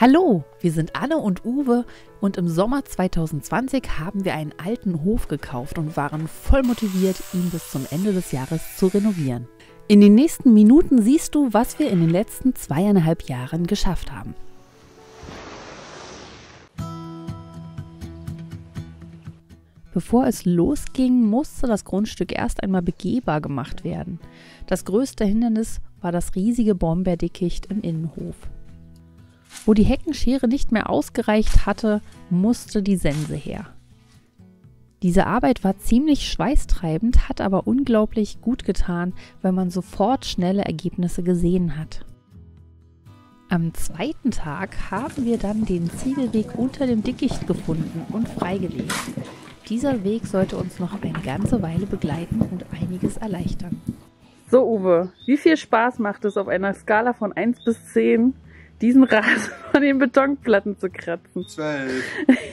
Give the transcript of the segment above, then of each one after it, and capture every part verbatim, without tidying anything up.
Hallo, wir sind Anne und Uwe und im Sommer zweitausendzwanzig haben wir einen alten Hof gekauft und waren voll motiviert, ihn bis zum Ende des Jahres zu renovieren. In den nächsten Minuten siehst du, was wir in den letzten zweieinhalb Jahren geschafft haben. Bevor es losging, musste das Grundstück erst einmal begehbar gemacht werden. Das größte Hindernis war das riesige Brombeerdickicht im Innenhof. Wo die Heckenschere nicht mehr ausgereicht hatte, musste die Sense her. Diese Arbeit war ziemlich schweißtreibend, hat aber unglaublich gut getan, weil man sofort schnelle Ergebnisse gesehen hat. Am zweiten Tag haben wir dann den Ziegelweg unter dem Dickicht gefunden und freigelegt. Dieser Weg sollte uns noch eine ganze Weile begleiten und einiges erleichtern. So Uwe, wie viel Spaß macht es auf einer Skala von eins bis zehn, diesen Rasen von den Betonplatten zu kratzen? zwölf.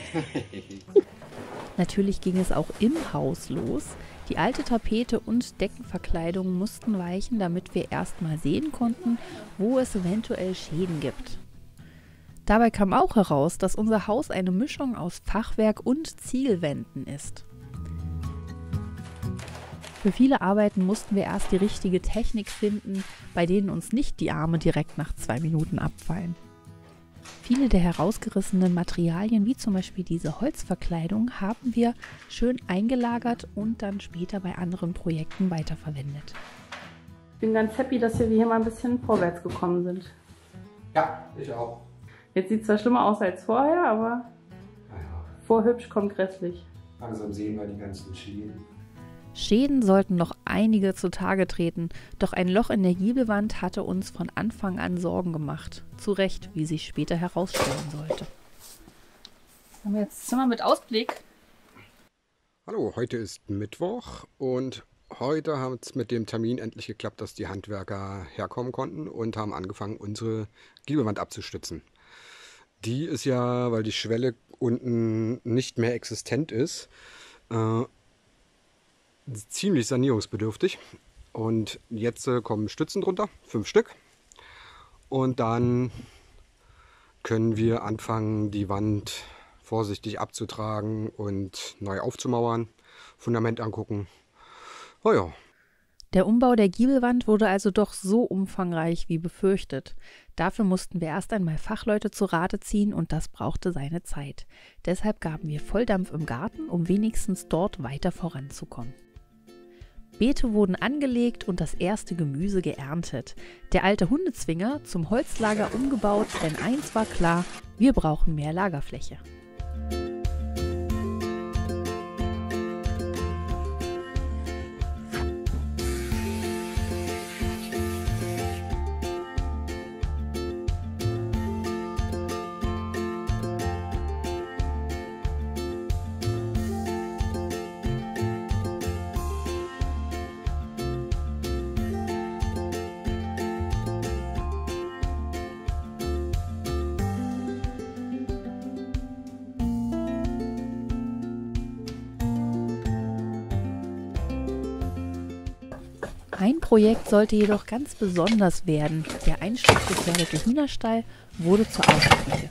Natürlich ging es auch im Haus los. Die alte Tapete und Deckenverkleidung mussten weichen, damit wir erstmal sehen konnten, wo es eventuell Schäden gibt. Dabei kam auch heraus, dass unser Haus eine Mischung aus Fachwerk und Ziegelwänden ist. Für viele Arbeiten mussten wir erst die richtige Technik finden, bei denen uns nicht die Arme direkt nach zwei Minuten abfallen. Viele der herausgerissenen Materialien, wie zum Beispiel diese Holzverkleidung, haben wir schön eingelagert und dann später bei anderen Projekten weiterverwendet. Ich bin ganz happy, dass wir hier mal ein bisschen vorwärts gekommen sind. Ja, ich auch. Jetzt sieht es zwar schlimmer aus als vorher, aber Naja, vor hübsch kommt grässlich. langsam sehen wir die ganzen Schäden. Schäden sollten noch einige zutage treten, doch ein Loch in der Giebelwand hatte uns von Anfang an Sorgen gemacht. Zu Recht, wie sich später herausstellen sollte. Haben wir jetzt Zimmer mit Ausblick? Hallo, heute ist Mittwoch und heute hat es mit dem Termin endlich geklappt, dass die Handwerker herkommen konnten und haben angefangen, unsere Giebelwand abzustützen. Die ist ja, weil die Schwelle unten nicht mehr existent ist, äh, ziemlich sanierungsbedürftig. Und jetzt äh, kommen Stützen drunter, fünf Stück. Und dann können wir anfangen, die Wand vorsichtig abzutragen und neu aufzumauern, Fundament angucken. Oh ja. Der Umbau der Giebelwand wurde also doch so umfangreich wie befürchtet. Dafür mussten wir erst einmal Fachleute zu Rate ziehen und das brauchte seine Zeit. Deshalb gaben wir Volldampf im Garten, um wenigstens dort weiter voranzukommen. Beete wurden angelegt und das erste Gemüse geerntet. Der alte Hundezwinger zum Holzlager umgebaut, denn eins war klar, wir brauchen mehr Lagerfläche. Ein Projekt sollte jedoch ganz besonders werden. Der einsturzgefährdete Hühnerstall wurde zur Außenküche.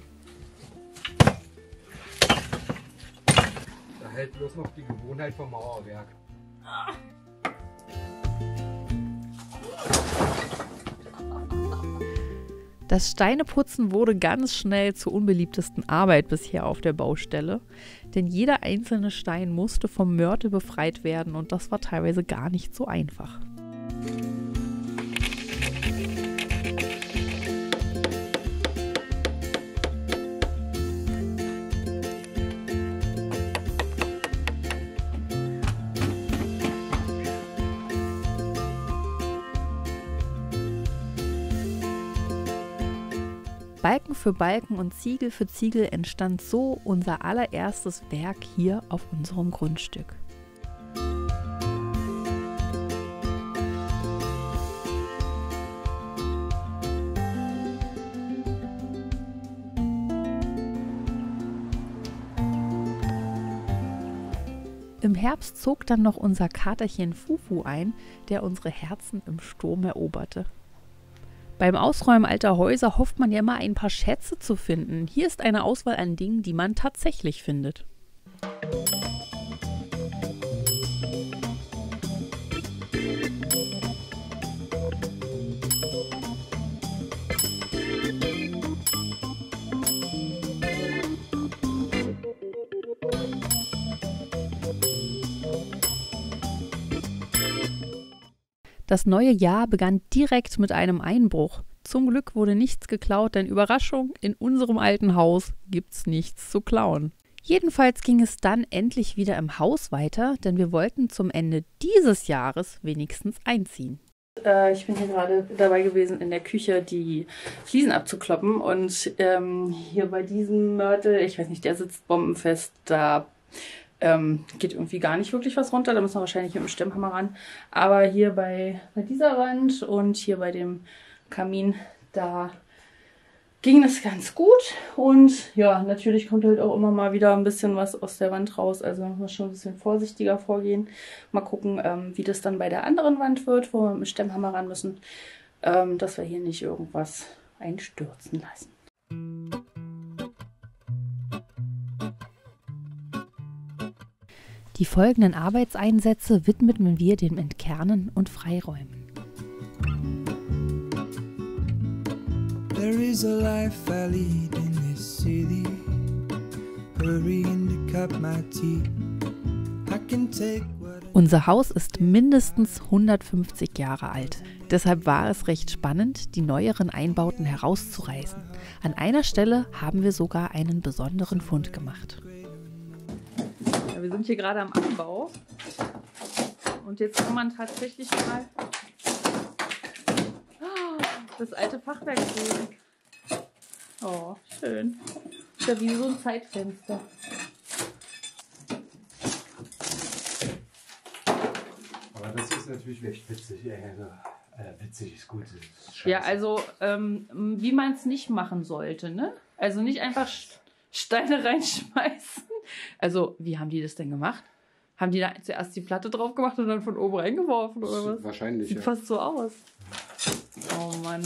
Da hält bloß noch die Gewohnheit vom Mauerwerk. Das Steineputzen wurde ganz schnell zur unbeliebtesten Arbeit bisher auf der Baustelle, denn jeder einzelne Stein musste vom Mörtel befreit werden und das war teilweise gar nicht so einfach. Balken für Balken und Ziegel für Ziegel entstand so unser allererstes Werk hier auf unserem Grundstück. Im Herbst zog dann noch unser Katerchen Fufu ein, der unsere Herzen im Sturm eroberte. Beim Ausräumen alter Häuser hofft man ja immer, ein paar Schätze zu finden. Hier ist eine Auswahl an Dingen, die man tatsächlich findet. Das neue Jahr begann direkt mit einem Einbruch. Zum Glück wurde nichts geklaut, denn Überraschung, in unserem alten Haus gibt's nichts zu klauen. Jedenfalls ging es dann endlich wieder im Haus weiter, denn wir wollten zum Ende dieses Jahres wenigstens einziehen. Äh, ich bin hier gerade dabei gewesen, in der Küche die Fliesen abzukloppen und ähm, hier bei diesem Mörtel, ich weiß nicht, der sitzt bombenfest, da Ähm, geht irgendwie gar nicht wirklich was runter, da müssen wir wahrscheinlich mit dem Stemmhammer ran. Aber hier bei, bei dieser Wand und hier bei dem Kamin, da ging das ganz gut. Und ja, natürlich kommt halt auch immer mal wieder ein bisschen was aus der Wand raus. Also muss man schon ein bisschen vorsichtiger vorgehen. Mal gucken, ähm, wie das dann bei der anderen Wand wird, wo wir mit dem Stemmhammer ran müssen, ähm, dass wir hier nicht irgendwas einstürzen lassen. Die folgenden Arbeitseinsätze widmeten wir dem Entkernen und Freiräumen. There is a life I lead in this city. Hurrying to cut my teeth. I can take what I Unser Haus ist mindestens hundertfünfzig Jahre alt. Deshalb war es recht spannend, die neueren Einbauten herauszureißen. An einer Stelle haben wir sogar einen besonderen Fund gemacht. Ja, wir sind hier gerade am Anbau und jetzt kann man tatsächlich mal das alte Fachwerk sehen. Oh, schön. Ist ja wie so ein Zeitfenster. Aber das ist natürlich echt witzig. Äh, äh, witzig ist gut. Ist scheiße. Ja, also ähm, wie man es nicht machen sollte, ne? Also nicht einfach Steine reinschmeißen. Also, wie haben die das denn gemacht? Haben die da zuerst die Platte drauf gemacht und dann von oben reingeworfen oder was? Wahrscheinlich, Sieht ja. fast so aus. Oh Mann.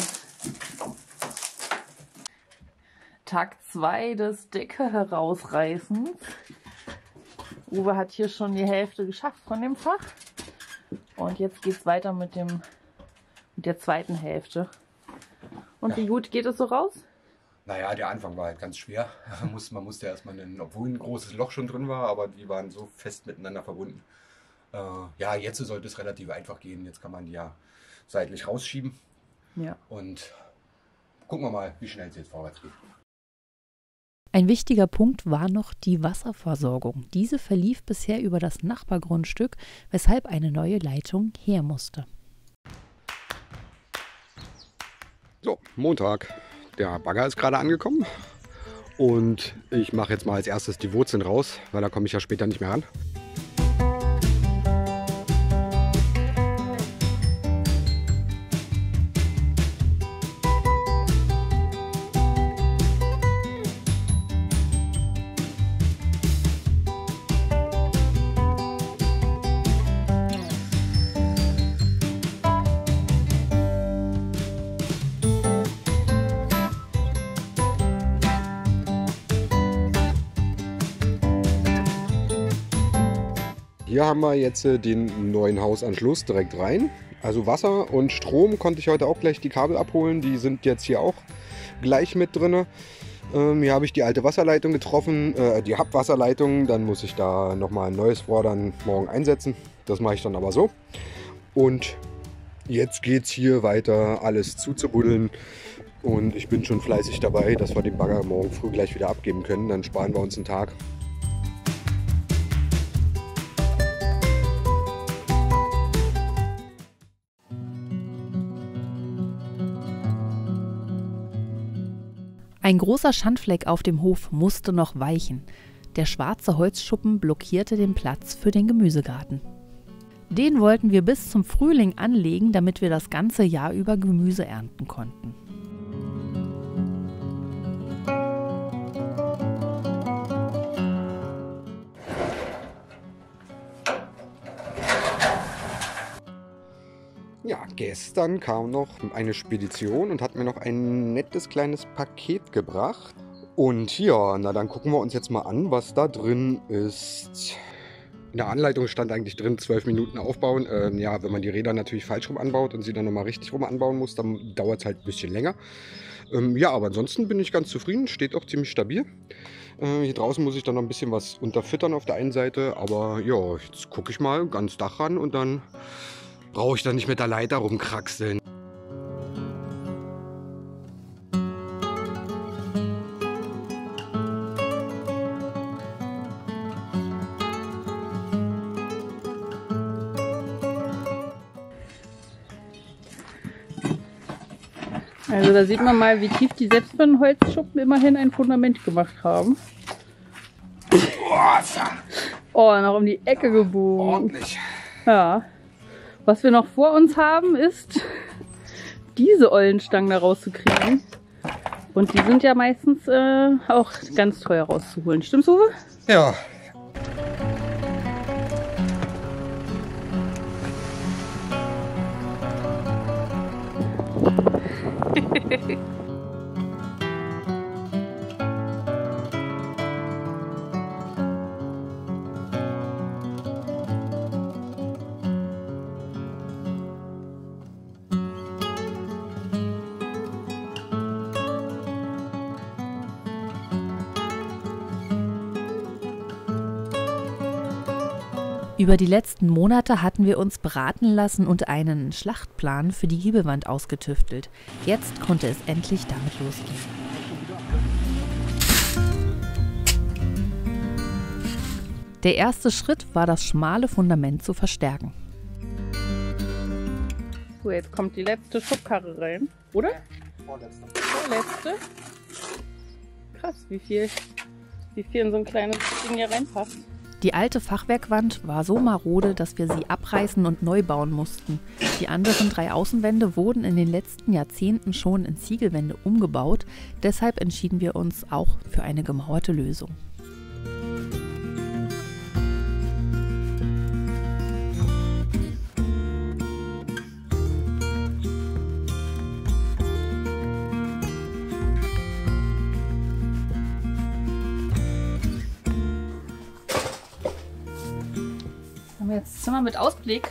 Tag zwei des Decke herausreißen. Uwe hat hier schon die Hälfte geschafft von dem Fach. Und jetzt geht es weiter mit, dem, mit der zweiten Hälfte. Und wie gut geht es so raus? Naja, der Anfang war halt ganz schwer. Man musste, man musste erstmal, einen, obwohl ein großes Loch schon drin war, aber die waren so fest miteinander verbunden. Äh, ja, jetzt sollte es relativ einfach gehen. Jetzt kann man die ja seitlich rausschieben. Ja. Und gucken wir mal, wie schnell es jetzt vorwärts geht. Ein wichtiger Punkt war noch die Wasserversorgung. Diese verlief bisher über das Nachbargrundstück, weshalb eine neue Leitung her musste. So, Montag. Der Bagger ist gerade angekommen und ich mache jetzt mal als erstes die Wurzeln raus, weil da komme ich ja später nicht mehr ran. Hier haben wir jetzt den neuen Hausanschluss direkt rein. Also Wasser und Strom konnte ich heute auch gleich die Kabel abholen. Die sind jetzt hier auch gleich mit drin. Ähm, hier habe ich die alte Wasserleitung getroffen, äh, die Abwasserleitung. Dann muss ich da nochmal ein neues Rohr dann morgen einsetzen. Das mache ich dann aber so. Und jetzt geht es hier weiter, alles zuzubuddeln. Und ich bin schon fleißig dabei, dass wir den Bagger morgen früh gleich wieder abgeben können. Dann sparen wir uns einen Tag. Ein großer Schandfleck auf dem Hof musste noch weichen. Der schwarze Holzschuppen blockierte den Platz für den Gemüsegarten. Den wollten wir bis zum Frühling anlegen, damit wir das ganze Jahr über Gemüse ernten konnten. Ja, gestern kam noch eine Spedition und hat mir noch ein nettes kleines Paket gebracht. Und ja, na dann gucken wir uns jetzt mal an, was da drin ist. In der Anleitung stand eigentlich drin, zwölf Minuten aufbauen. Ähm, ja, wenn man die Räder natürlich falsch rum anbaut und sie dann nochmal richtig rum anbauen muss, dann dauert es halt ein bisschen länger. Ähm, ja, aber ansonsten bin ich ganz zufrieden, steht auch ziemlich stabil. Äh, hier draußen muss ich dann noch ein bisschen was unterfüttern auf der einen Seite, aber ja, jetzt gucke ich mal ganz Dach ran und dann brauche ich dann nicht mit der Leiter rumkraxeln. Also da sieht man mal, wie tief die selbst für einen Holzschuppen immerhin ein Fundament gemacht haben. Oh, noch um die Ecke gebogen. Ordentlich. Ja. Was wir noch vor uns haben, ist diese Eulenstangen da rauszukriegen. Und die sind ja meistens äh, auch ganz teuer rauszuholen. Stimmt's, Uwe? Ja. Über die letzten Monate hatten wir uns beraten lassen und einen Schlachtplan für die Giebelwand ausgetüftelt. Jetzt konnte es endlich damit losgehen. Der erste Schritt war, das schmale Fundament zu verstärken. So, jetzt kommt die letzte Schubkarre rein, oder? Vorletzte. Vorletzte. Krass, wie viel, wie viel in so ein kleines Ding hier reinpasst. Die alte Fachwerkwand war so marode, dass wir sie abreißen und neu bauen mussten. Die anderen drei Außenwände wurden in den letzten Jahrzehnten schon in Ziegelwände umgebaut. Deshalb entschieden wir uns auch für eine gemauerte Lösung. Haben wir jetzt Zimmer mit Ausblick?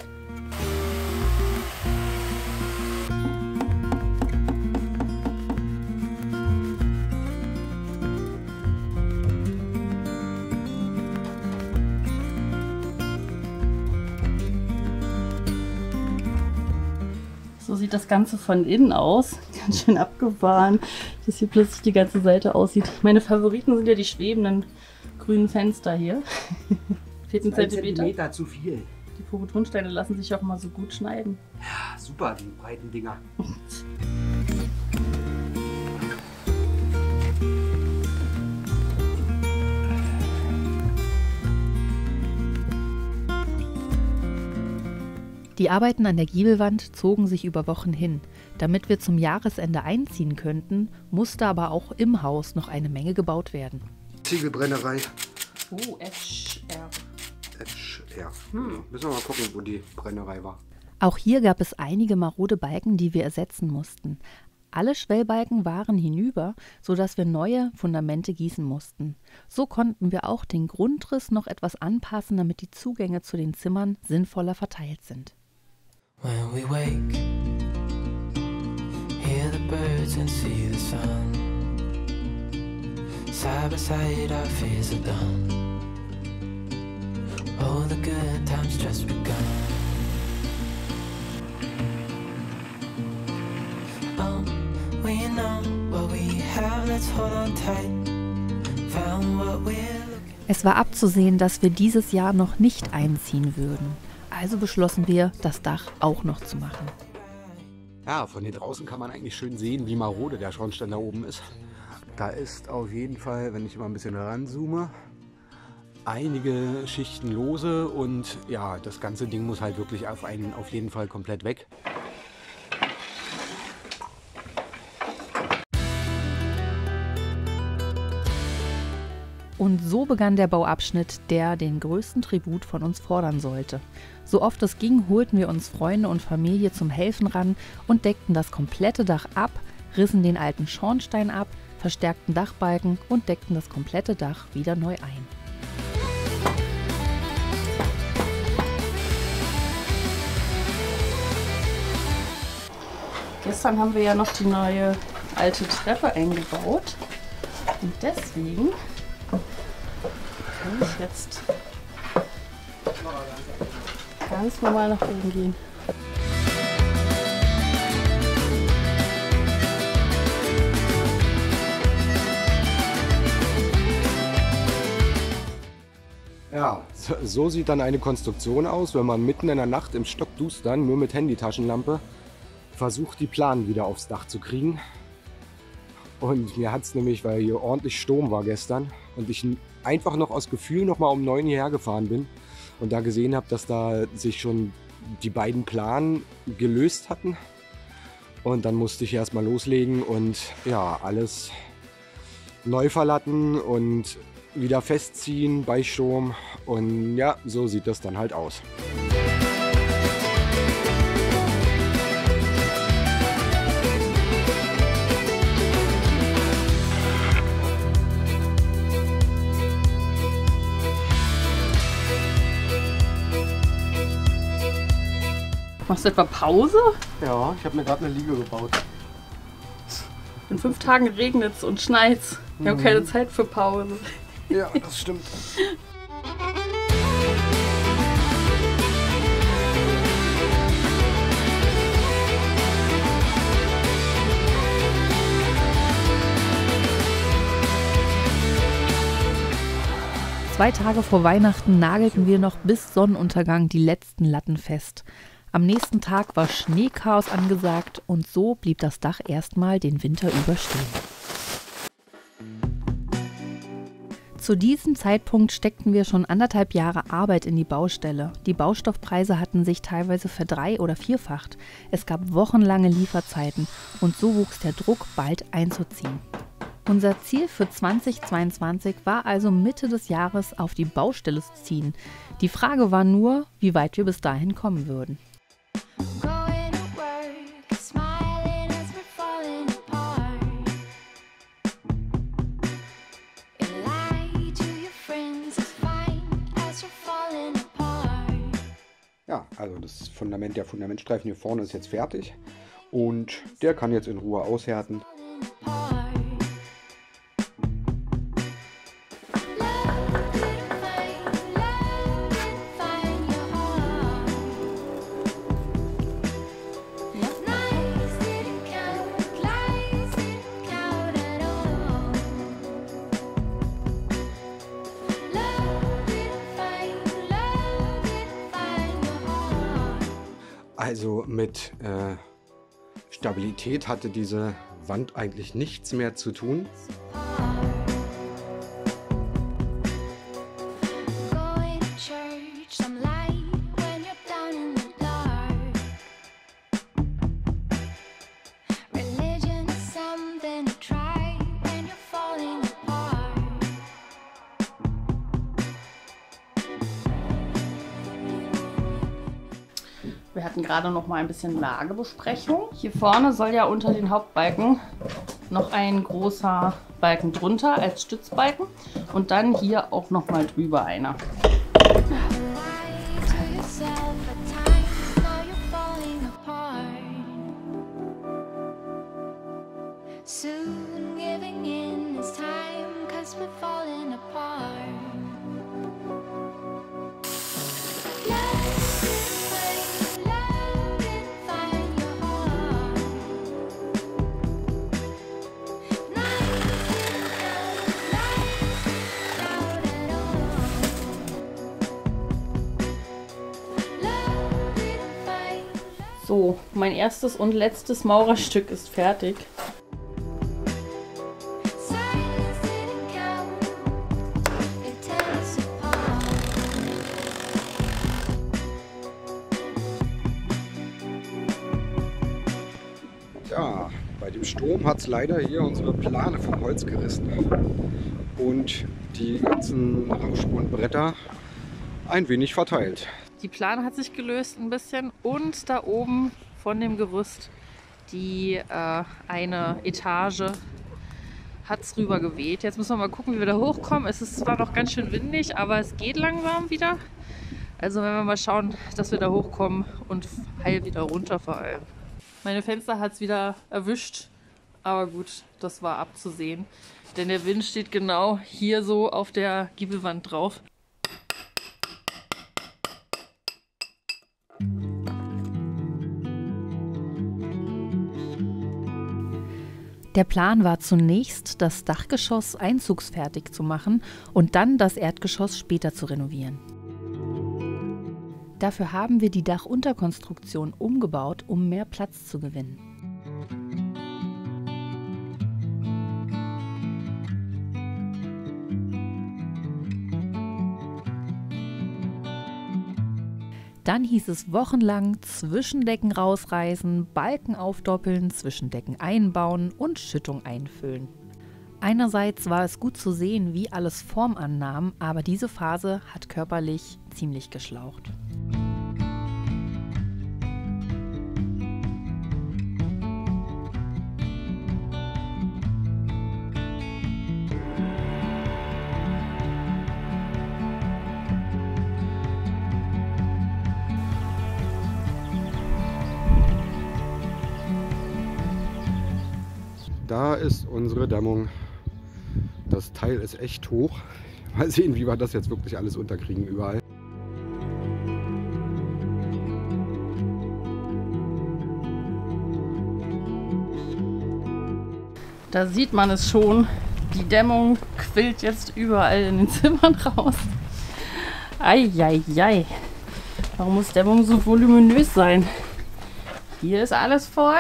So sieht das Ganze von innen aus. Ganz schön abgefahren, dass hier plötzlich die ganze Seite aussieht. Meine Favoriten sind ja die schwebenden grünen Fenster hier. Fehlt ein Zentimeter. Zentimeter zu viel. Die Porotonsteine lassen sich auch mal so gut schneiden. Ja, super, die breiten Dinger. Die Arbeiten an der Giebelwand zogen sich über Wochen hin. Damit wir zum Jahresende einziehen könnten, musste aber auch im Haus noch eine Menge gebaut werden. Ziegelbrennerei. Oh, F R. F R. Hm. Müssen wir mal gucken, wo die Brennerei war. Auch hier gab es einige marode Balken, die wir ersetzen mussten. Alle Schwellbalken waren hinüber, sodass wir neue Fundamente gießen mussten. So konnten wir auch den Grundriss noch etwas anpassen, damit die Zugänge zu den Zimmern sinnvoller verteilt sind. When we wake, hear the birds and see the sun. Side by side our fears are done. Oh, the good times just begun. Oh, we know what we have, let's hold on tight. Found what we're looking. Es war abzusehen, dass wir dieses Jahr noch nicht einziehen würden. Also beschlossen wir, das Dach auch noch zu machen. Ja, von hier draußen kann man eigentlich schön sehen, wie marode der Schornstein da oben ist. Da ist auf jeden Fall, wenn ich immer ein bisschen ranzoome, einige Schichten lose und ja, das ganze Ding muss halt wirklich auf, einen, auf jeden Fall komplett weg. Und so begann der Bauabschnitt, der den größten Tribut von uns fordern sollte. So oft es ging, holten wir uns Freunde und Familie zum Helfen ran und deckten das komplette Dach ab, rissen den alten Schornstein ab, verstärkten Dachbalken und deckten das komplette Dach wieder neu ein. Gestern haben wir ja noch die neue alte Treppe eingebaut und deswegen kann ich jetzt ganz normal nach oben gehen. Ja, so, so sieht dann eine Konstruktion aus, wenn man mitten in der Nacht im Stockdustern nur mit Handytaschenlampe versucht, die Planen wieder aufs Dach zu kriegen. Und mir hat es nämlich, weil hier ordentlich Sturm war gestern und ich einfach noch aus Gefühl noch mal um neun hierher gefahren bin und da gesehen habe, dass da sich schon die beiden Planen gelöst hatten. Und dann musste ich erstmal loslegen und ja, alles neu verlatten und wieder festziehen bei Sturm. Und ja, so sieht das dann halt aus. Machst du etwa Pause? Ja, ich habe mir gerade eine Liege gebaut. In fünf Tagen regnet es und schneit es. Wir haben keine Zeit für Pause. Ja, das stimmt. Zwei Tage vor Weihnachten nagelten wir noch bis Sonnenuntergang die letzten Latten fest. Am nächsten Tag war Schneechaos angesagt und so blieb das Dach erstmal den Winter überstehen. Zu diesem Zeitpunkt steckten wir schon anderthalb Jahre Arbeit in die Baustelle. Die Baustoffpreise hatten sich teilweise verdrei- oder vierfacht. Es gab wochenlange Lieferzeiten und so wuchs der Druck, bald einzuziehen. Unser Ziel für zweitausendzweiundzwanzig war also Mitte des Jahres auf die Baustelle zu ziehen. Die Frage war nur, wie weit wir bis dahin kommen würden. Ja, also das Fundament, der Fundamentstreifen hier vorne ist jetzt fertig und der kann jetzt in Ruhe aushärten. Also mit äh, Stabilität hatte diese Wand eigentlich nichts mehr zu tun. Wir hatten gerade noch mal ein bisschen Lagebesprechung. Hier vorne soll ja unter den Hauptbalken noch ein großer Balken drunter als Stützbalken und dann hier auch noch mal drüber einer. So, mein erstes und letztes Maurerstück ist fertig. Ja, bei dem Sturm hat es leider hier unsere Plane vom Holz gerissen. und die ganzen Rauchspurenbretter ein wenig verteilt. Die Plane hat sich gelöst ein bisschen und da oben von dem Gerüst die äh, eine Etage hat es rüber geweht. Jetzt müssen wir mal gucken, wie wir da hochkommen. Es ist zwar noch ganz schön windig, aber es geht langsam wieder. Also wenn wir mal schauen, dass wir da hochkommen und heil wieder runter vor allem. Meine Fenster hat es wieder erwischt, aber gut, das war abzusehen. Denn der Wind steht genau hier so auf der Giebelwand drauf. Der Plan war zunächst, das Dachgeschoss einzugsfertig zu machen und dann das Erdgeschoss später zu renovieren. Dafür haben wir die Dachunterkonstruktion umgebaut, um mehr Platz zu gewinnen. Dann hieß es wochenlang Zwischendecken rausreißen, Balken aufdoppeln, Zwischendecken einbauen und Schüttung einfüllen. Einerseits war es gut zu sehen, wie alles Form annahm, aber diese Phase hat körperlich ziemlich geschlaucht. Da ist unsere Dämmung. Das Teil ist echt hoch. Mal sehen, wie wir das jetzt wirklich alles unterkriegen überall. Da sieht man es schon. Die Dämmung quillt jetzt überall in den Zimmern raus. Eieiei. Warum muss Dämmung so voluminös sein? Hier ist alles voll.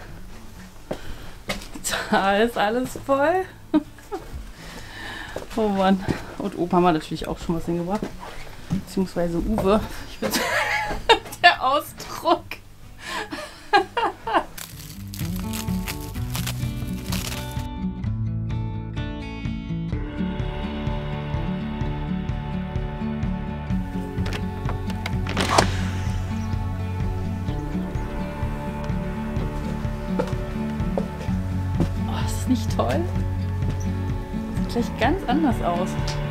Da ist alles voll. Oh Mann. Und oben haben wir natürlich auch schon was hingebracht. Beziehungsweise Uwe. Ich bin der Ausdruck. Nicht toll? Sieht gleich ganz anders aus.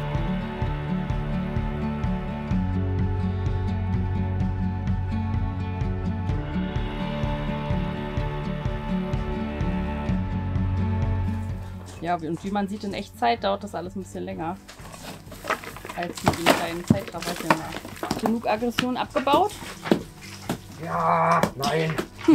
Ja, und wie man sieht in Echtzeit, dauert das alles ein bisschen länger als mit den kleinen Zeitrafferchen. Genug Aggression abgebaut? Ja, nein.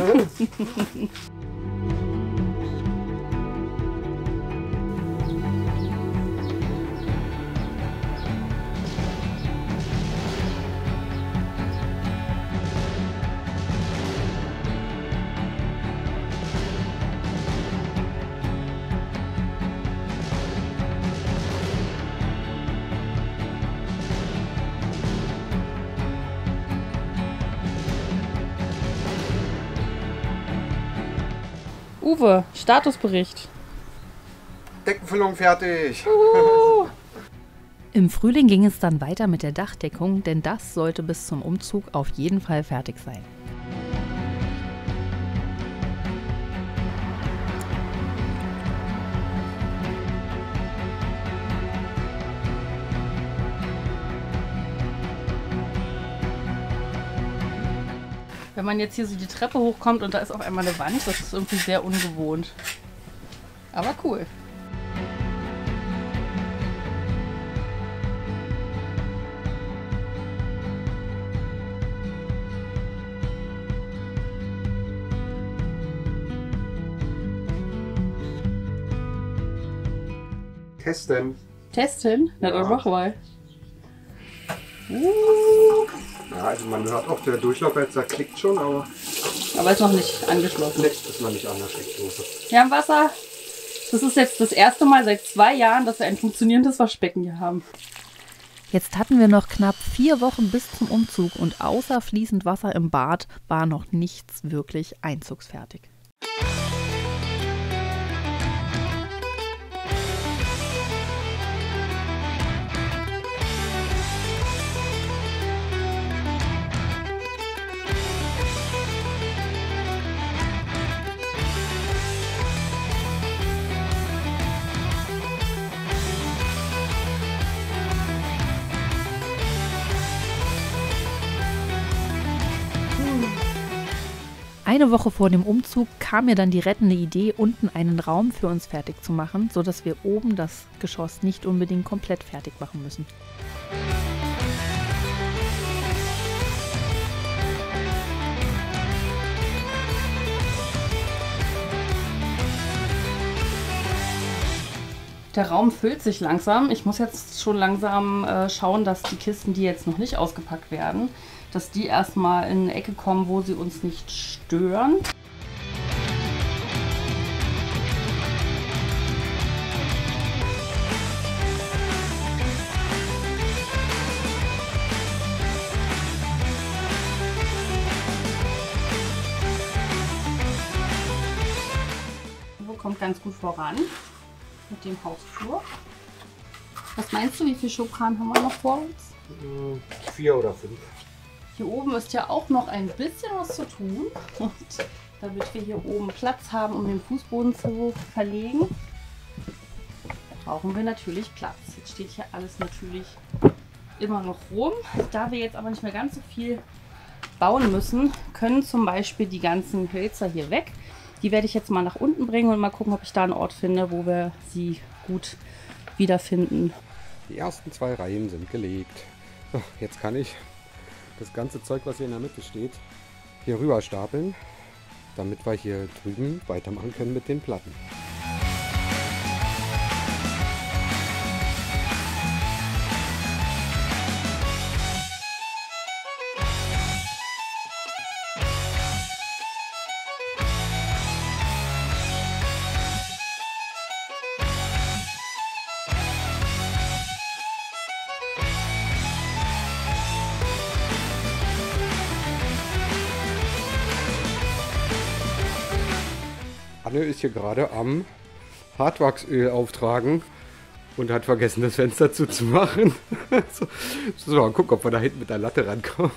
Uwe, Statusbericht. Deckenfüllung fertig. Uhu. Im Frühling ging es dann weiter mit der Dachdeckung, denn das sollte bis zum Umzug auf jeden Fall fertig sein. Wenn man jetzt hier so die Treppe hochkommt und da ist auf einmal eine Wand, das ist irgendwie sehr ungewohnt. Aber cool. Testen. Testen? Na dann mach mal. Uh. Ja, also man hört auch, der Durchlauferhitzer klickt schon, aber... Aber ist noch nicht angeschlossen. Nee, ist noch nicht an der Steckdose. Wir haben Wasser. Das ist jetzt das erste Mal seit zwei Jahren, dass wir ein funktionierendes Waschbecken hier haben. Jetzt hatten wir noch knapp vier Wochen bis zum Umzug und außer fließend Wasser im Bad war noch nichts wirklich einzugsfertig. Eine Woche vor dem Umzug kam mir dann die rettende Idee, unten einen Raum für uns fertig zu machen, sodass wir oben das Geschoss nicht unbedingt komplett fertig machen müssen. Der Raum füllt sich langsam. Ich muss jetzt schon langsam äh, schauen, dass die Kisten, die jetzt noch nicht ausgepackt werden, dass die erstmal in eine Ecke kommen, wo sie uns nicht stören. Uwe kommt ganz gut voran mit dem Hausflur. Was meinst du, wie viele Schubkarren haben wir noch vor uns? Vier oder fünf. Hier oben ist ja auch noch ein bisschen was zu tun. Und damit wir hier oben Platz haben, um den Fußboden zu verlegen, brauchen wir natürlich Platz. Jetzt steht hier alles natürlich immer noch rum. Da wir jetzt aber nicht mehr ganz so viel bauen müssen, können zum Beispiel die ganzen Hölzer hier weg. Die werde ich jetzt mal nach unten bringen und mal gucken, ob ich da einen Ort finde, wo wir sie gut wiederfinden. Die ersten zwei Reihen sind gelegt. So, jetzt kann ich das ganze Zeug, was hier in der Mitte steht, hier rüber stapeln, damit wir hier drüben weitermachen können mit den Platten. Anne ist hier gerade am Hartwachsöl auftragen und hat vergessen, das Fenster zuzumachen. so, so, mal gucken, ob wir da hinten mit der Latte rankommen.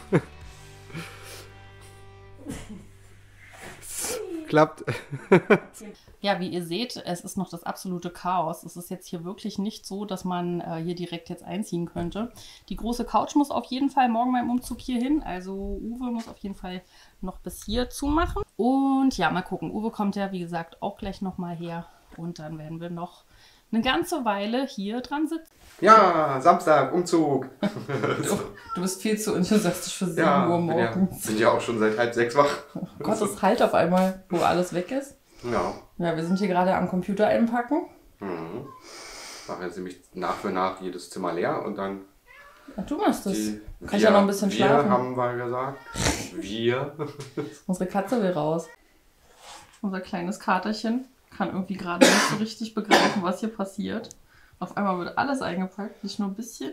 Klappt. Ja, wie ihr seht, es ist noch das absolute Chaos. Es ist jetzt hier wirklich nicht so, dass man äh, hier direkt jetzt einziehen könnte. Die große Couch muss auf jeden Fall morgen beim Umzug hier hin. Also Uwe muss auf jeden Fall noch bis hier zumachen. Und ja, mal gucken. Uwe kommt ja, wie gesagt, auch gleich nochmal her. Und dann werden wir noch eine ganze Weile hier dran sitzen. Ja, Samstag, Umzug. Du, du bist viel zu enthusiastisch für sieben Ja, Uhr bin ja, morgens. sind ja auch schon seit halb sechs wach. Oh Gott, es halt auf einmal, wo alles weg ist. Ja. Ja, wir sind hier gerade am Computer einpacken. Mhm. Machen jetzt nämlich nach für nach jedes Zimmer leer und dann. Ach, du machst das. Die, Kann ich ja noch ein bisschen wir schlafen. haben wir gesagt. Wir. Unsere Katze will raus. Unser kleines Katerchen kann irgendwie gerade nicht so richtig begreifen, was hier passiert. Auf einmal wird alles eingepackt, nicht nur ein bisschen.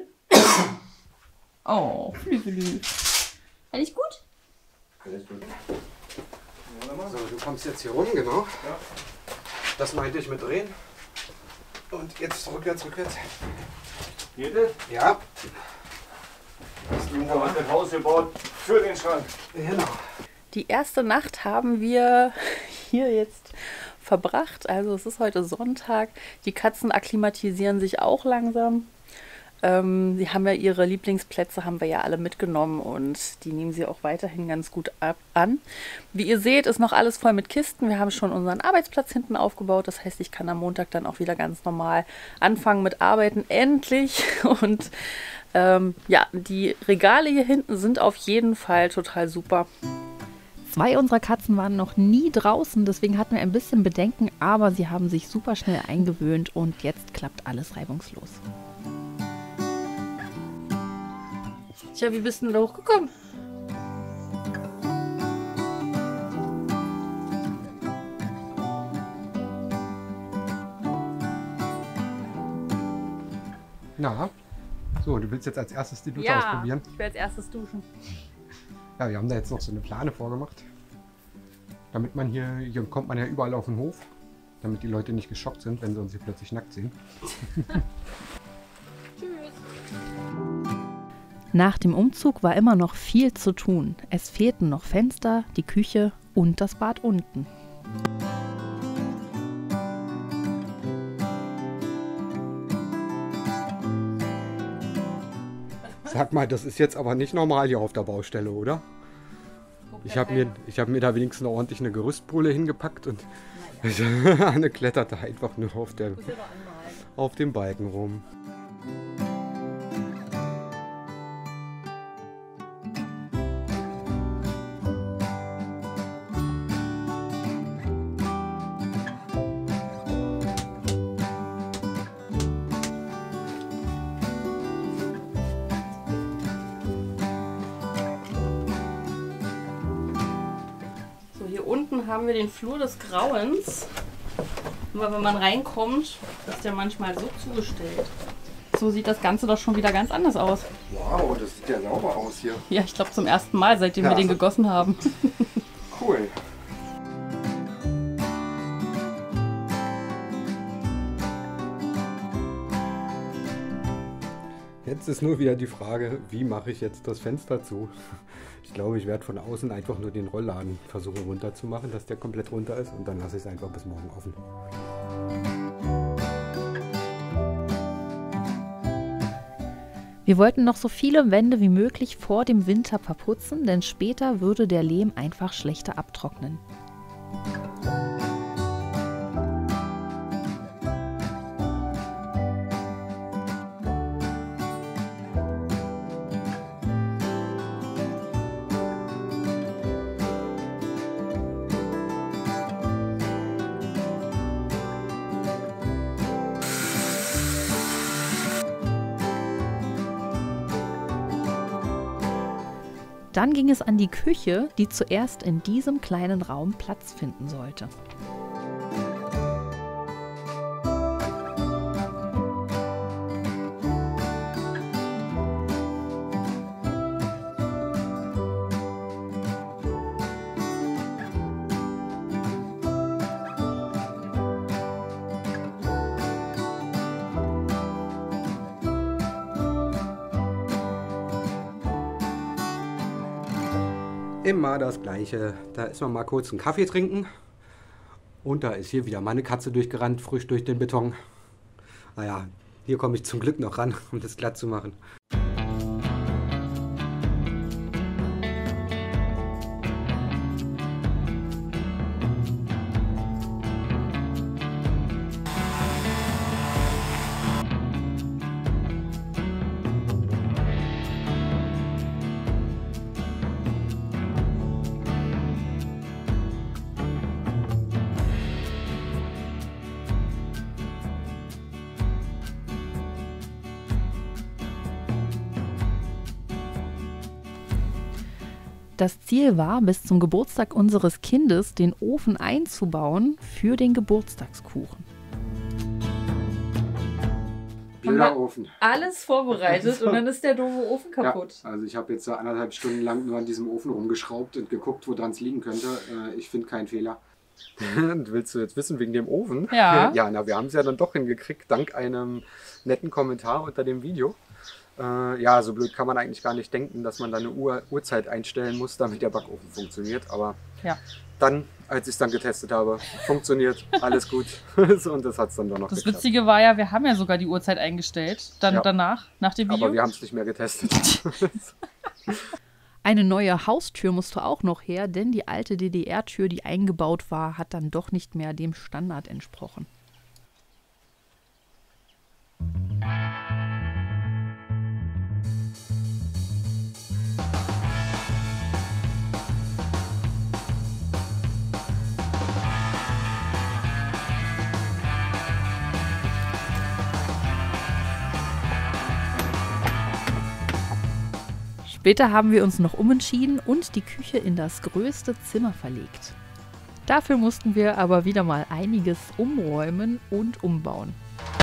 Oh, Flügelü. Alles gut? Alles gut. So, du kommst jetzt hier rum, genau. Ja. Das meinte ich mit drehen. Und jetzt rückwärts, rückwärts. Geht das? Ja. Das Uwe hat ein Haus gebaut für den Schrank. Genau. Die erste Nacht haben wir hier jetzt verbracht. Also es ist heute Sonntag. Die Katzen akklimatisieren sich auch langsam. Ähm, sie haben ja ihre Lieblingsplätze, haben wir ja alle mitgenommen und die nehmen sie auch weiterhin ganz gut ab an. Wie ihr seht, ist noch alles voll mit Kisten. Wir haben schon unseren Arbeitsplatz hinten aufgebaut. Das heißt, ich kann am Montag dann auch wieder ganz normal anfangen mit Arbeiten. Endlich! Und ähm, ja, die Regale hier hinten sind auf jeden Fall total super. Zwei unserer Katzen waren noch nie draußen, deswegen hatten wir ein bisschen Bedenken, aber sie haben sich super schnell eingewöhnt und jetzt klappt alles reibungslos. Tja, wie bist du denn da hochgekommen? Na, so, du willst jetzt als erstes die Dusche Ja, ausprobieren? ich will als erstes duschen. Ja, wir haben da jetzt noch so eine Plane vorgemacht. Damit man hier, hier kommt man ja überall auf den Hof, damit die Leute nicht geschockt sind, wenn sie uns hier plötzlich nackt sehen. Nach dem Umzug war immer noch viel zu tun. Es fehlten noch Fenster, die Küche und das Bad unten. Sag mal, das ist jetzt aber nicht normal hier auf der Baustelle, oder? Guck Ich habe mir, ich hab mir da wenigstens noch ordentlich eine Gerüstbrille hingepackt und Anne klettert da einfach nur auf, der, auf dem Balken rum. Unten haben wir den Flur des Grauens. Aber wenn man reinkommt, ist der manchmal so zugestellt. So sieht das Ganze doch schon wieder ganz anders aus. Wow, das sieht ja sauber aus hier. Ja, ich glaube zum ersten Mal, seitdem ja, wir den also gegossen haben. Cool. Jetzt ist nur wieder die Frage, wie mache ich jetzt das Fenster zu? Ich glaube, ich werde von außen einfach nur den Rollladen versuchen runterzumachen, dass der komplett runter ist und dann lasse ich es einfach bis morgen offen. Wir wollten noch so viele Wände wie möglich vor dem Winter verputzen, denn später würde der Lehm einfach schlechter abtrocknen. Dann ging es an die Küche, die zuerst in diesem kleinen Raum Platz finden sollte. Immer das Gleiche. Da ist man mal kurz einen Kaffee trinken. Und da ist hier wieder meine Katze durchgerannt, frisch durch den Beton. Naja, hier komme ich zum Glück noch ran, um das glatt zu machen. Das Ziel war, bis zum Geburtstag unseres Kindes den Ofen einzubauen für den Geburtstagskuchen. Blöder Ofen. Alles vorbereitet und dann ist der doofe Ofen kaputt. Ja, also ich habe jetzt so anderthalb Stunden lang nur an diesem Ofen rumgeschraubt und geguckt, wo dran es liegen könnte. Ich finde keinen Fehler. Willst du jetzt wissen wegen dem Ofen? Ja. Ja, na, wir haben es ja dann doch hingekriegt, dank einem netten Kommentar unter dem Video. Äh, ja, so blöd kann man eigentlich gar nicht denken, dass man da eine Uhr, Uhrzeit einstellen muss, damit der Backofen funktioniert. Aber ja. Dann, als ich es dann getestet habe, funktioniert, alles gut. Und das hat es dann doch noch Das geklappt. Witzige war ja, wir haben ja sogar die Uhrzeit eingestellt, dann Ja. danach, nach dem Video. Aber wir haben es nicht mehr getestet. Eine neue Haustür musste auch noch her, denn die alte D D R-Tür, die eingebaut war, hat dann doch nicht mehr dem Standard entsprochen. Später haben wir uns noch umentschieden und die Küche in das größte Zimmer verlegt. Dafür mussten wir aber wieder mal einiges umräumen und umbauen.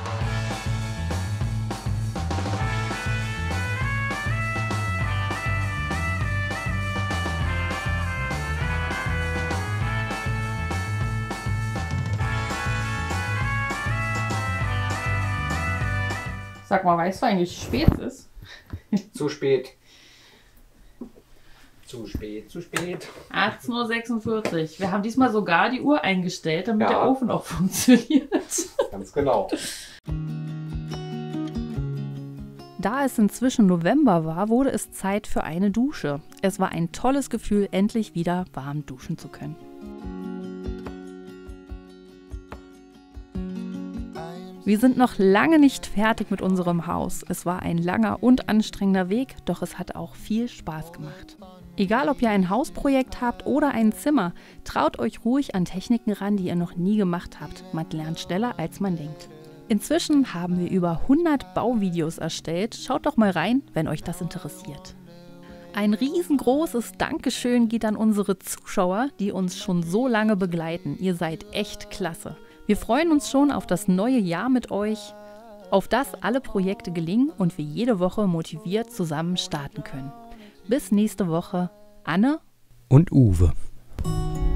Sag mal, weißt du eigentlich, wie spät es ist? Zu spät. Zu spät, zu spät. achtzehn Uhr sechsundvierzig. Wir haben diesmal sogar die Uhr eingestellt, damit Ja. der Ofen auch funktioniert. Ganz genau. Da es inzwischen November war, wurde es Zeit für eine Dusche. Es war ein tolles Gefühl, endlich wieder warm duschen zu können. Wir sind noch lange nicht fertig mit unserem Haus. Es war ein langer und anstrengender Weg, doch es hat auch viel Spaß gemacht. Egal, ob ihr ein Hausprojekt habt oder ein Zimmer, traut euch ruhig an Techniken ran, die ihr noch nie gemacht habt. Man lernt schneller, als man denkt. Inzwischen haben wir über hundert Bauvideos erstellt. Schaut doch mal rein, wenn euch das interessiert. Ein riesengroßes Dankeschön geht an unsere Zuschauer, die uns schon so lange begleiten. Ihr seid echt klasse. Wir freuen uns schon auf das neue Jahr mit euch, auf das alle Projekte gelingen und wir jede Woche motiviert zusammen starten können. Bis nächste Woche. Anne und Uwe.